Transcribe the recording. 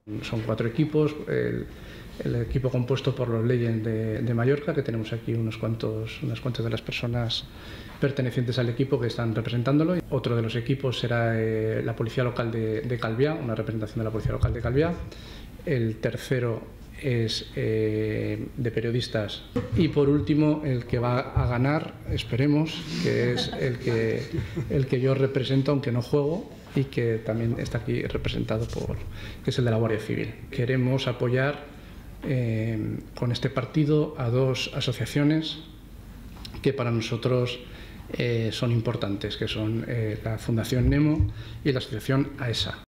Son 4 equipos, el equipo compuesto por los Legends de Mallorca, que tenemos aquí unas cuantas de las personas pertenecientes al equipo que están representándolo. Otro de los equipos será la Policía Local de Calviá, una representación de la Policía Local de Calviá. El tercero es de periodistas, y por último el que va a ganar, esperemos, que es el que yo represento, aunque no juego, y que también está aquí representado que es el de la Guardia Civil. Queremos apoyar con este partido a 2 asociaciones que para nosotros son importantes, que son la Fundación Nemo y la Asociación AESA.